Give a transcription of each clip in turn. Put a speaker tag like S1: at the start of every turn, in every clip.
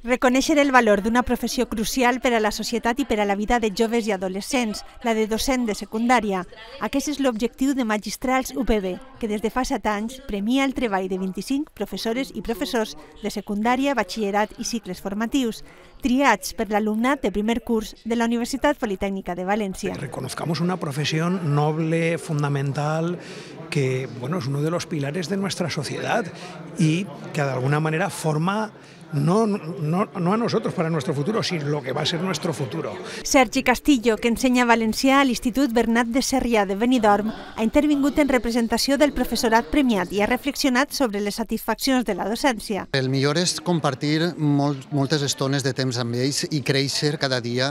S1: Reconèixer el valor d'una professió crucial per a la societat i per a la vida de joves i adolescents, la de docent de secundària. Aquest és l'objectiu de Magistrals UPB, que des de fa 7 anys premia el treball de 25 professores i professors de secundària, batxillerat i cicles formatius, triats per l'alumnat de primer curs de la Universitat Politécnica de Valencia.
S2: Reconozcamos una profesión noble, fundamental, que es uno de los pilares de nuestra sociedad y que de alguna manera forma no a nosotros para nuestro futuro, sino lo que va a ser nuestro futuro.
S1: Sergi Castillo, que ensenya valencià a l'Institut Bernat de Sarrià de Benidorm, ha intervingut en representació del professorat premiat i ha reflexionat sobre les satisfaccions de la docència.
S3: El millor és compartir moltes estones de temps amb ells i créixer cada dia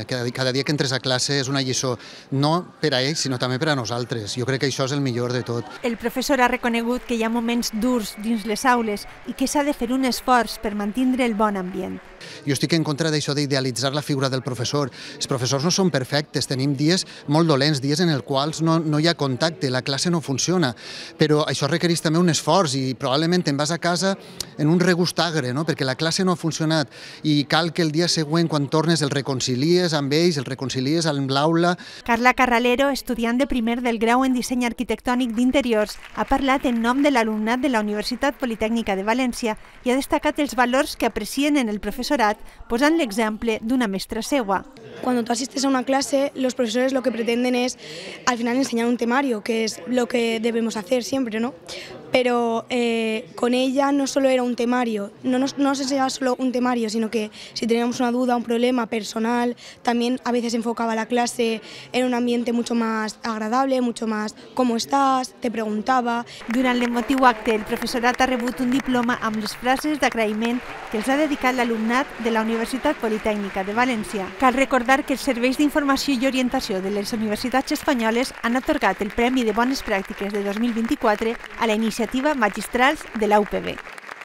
S3: que entres a classe és una lliçó, no per a ells, sinó també per a nosaltres. Jo crec que això és el millor de tot.
S1: El professor ha reconegut que hi ha moments durs dins les aules i que s'ha de fer un esforç per mantindre el bon ambient.
S3: Jo estic en contra d'això d'idealitzar la figura del professor. Els professors no són perfectes, tenim dies molt dolents, dies en els quals no hi ha contacte, la classe no funciona, però això requereix també un esforç i probablement te'n vas a casa en un regust agre, perquè la classe no ha funcionat i cal que el dia següent, quan tornes, el reconcilies amb ells, el reconcilies amb l'aula.
S1: Carla Carralero, estudiant de primer del grau en disseny arquitectònic d'interiors, ha parlat en nom de l'alumnat de la Universitat Politécnica de València i ha destacat els valors que aprecien en el professorat, posant l'exemple d'una mestra seua.
S4: Cuando tú asistes a una clase, los profesores lo que pretenden es al final enseñar un temario, que es lo que debemos hacer siempre, ¿no? Pero con ella no solo era un temario, no nos enseñaba solo un temario, sino que si teníamos una duda, un problema personal, también a veces enfocaba la clase en un ambiente mucho más agradable, mucho más ¿cómo estás?, te preguntava.
S1: Durant l'emotiu acte, el professorat ha rebut un diploma amb les frases d'agraïment que els ha dedicat l'alumnat de la Universitat Politécnica de València. Cal recordar que els serveis d'informació i orientació de les universitats espanyoles han atorgat el Premi de Bones Pràctiques de 2024 a la iniciativa Magistrals de la UPB.